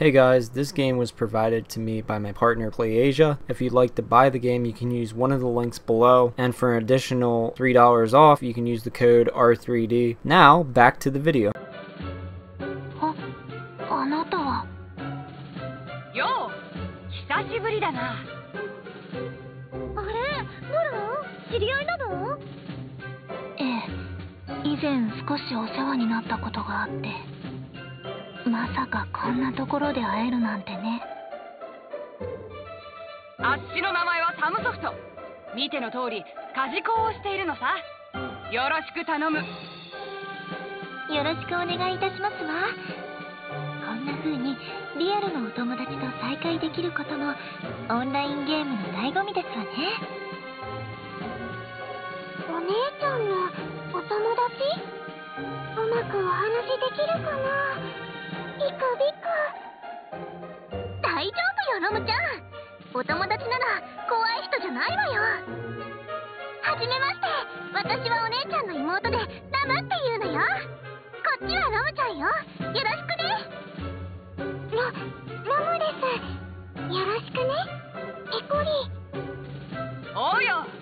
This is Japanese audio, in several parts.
Hey guys, this game was provided to me by my partner PlayAsia. If you'd like to buy the game, you can use one of the links below, and for an additional $3 off, you can use the code R3D. Now, back to the video. あなたは。 よう、久しぶりだな。 あれ、ブルー？知り合いなの？ええ、以前少しお世話になったことがあって。まさかこんなところで会えるなんてね。 あっちの名前はサムソフト。見ての通り家事工をしているのさ。よろしく頼む。 よろしくお願いいたしますわ。こんな風にリアルのお友達と再会できることもオンラインゲームの醍醐味ですわね。お姉ちゃんのお友達？うまくお話できるかな？ビクビク。大丈夫よ、ロムちゃん。お友達なら怖い人じゃないわよ。はじめまして、私はお姉ちゃんの妹でラムっていうのよ。こっちはロムちゃんよ。よろしくね。ラムです。よろしくね。ペコリ。 おうよ。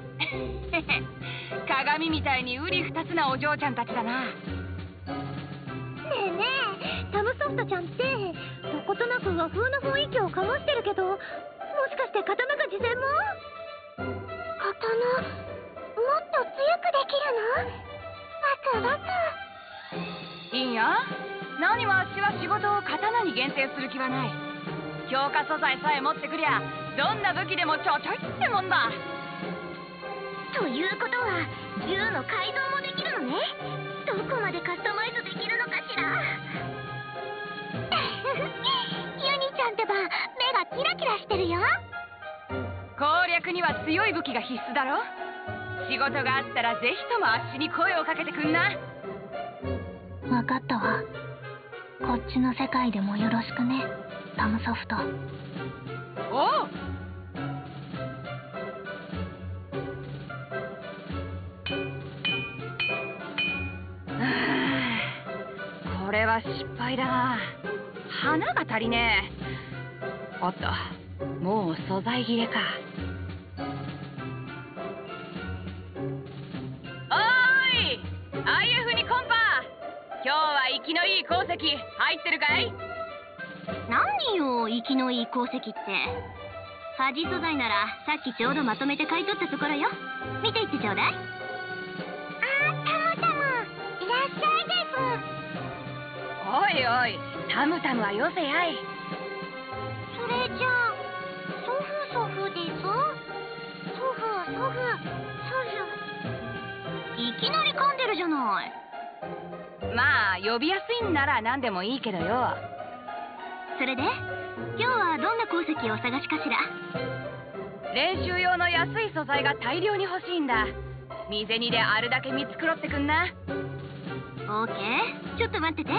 鏡みたいにうり二つなお嬢ちゃんたちだな。 ねえねえ、サムソフトちゃんってどことなく和風な雰囲気を醸してるけど、もしかして刀が事前も？刀、もっと強くできるの？ワクワク。 いいや。何もあっちは仕事を刀に限定する気はない。強化素材さえ持ってくりゃどんな武器でもちょちょいってもんだ。 ということは銃の改造もできるのね。どこまでカスタマイズできるのかしら。ユニちゃんってば目がキラキラしてるよ。 攻略には強い武器が必須だろ。仕事があったらぜひともあっちに声をかけてくんな。 分かったわ。こっちの世界でもよろしくね、サムソフト。 おう。これは失敗だな。花が足りねえ。おっと、もう素材切れか。おーい、IF にコンパ。今日は生きのいい鉱石入ってるかい？ 何よ、生きのいい鉱石って。ファジ素材ならさっきちょうどまとめて買い取ったところよ。見ていってちょうだい。タムタム、いらっしゃいです。 おいおい、タムタムはよせやい。 それじゃあソフです。ソフ。いきなり噛んでるじゃない。 まあ呼びやすいんなら何でもいいけどよ。 それで今日はどんな鉱石をお探しかしら。 練習用の安い素材が大量に欲しいんだ。身銭であるだけ見繕ってくんな。 オーケー、ちょっと待ってて。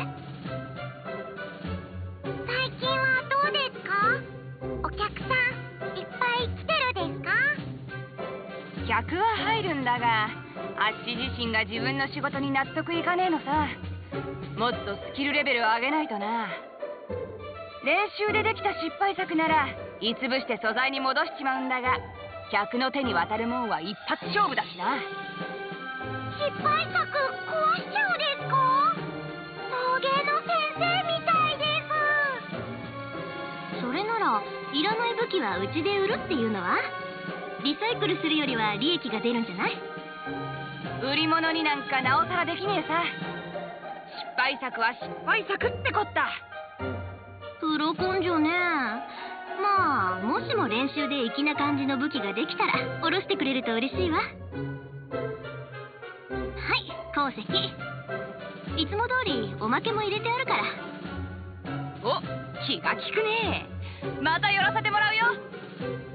最近はどうですか？お客さんいっぱい来てるですか？ 客は入るんだが、あっち自身が自分の仕事に納得いかねえのさ。もっとスキルレベルを上げないとな。練習でできた失敗作ならいつぶして素材に戻しちまうんだが、客の手に渡るもんは一発勝負だしな。 失敗作壊しちゃうですか？陶芸の先生みたいです。それならいらない武器はうちで売るっていうのは？リサイクルするよりは利益が出るんじゃない？ 売り物になんかなおさらできねえさ。失敗作は失敗作ってこった。 プロ根性ね。まあもしも練習で粋な感じの武器ができたら下ろしてくれると嬉しいわ。はい、鉱石。いつも通りおまけも入れてあるから。 お、気が利くねえ。また寄らせてもらうよ。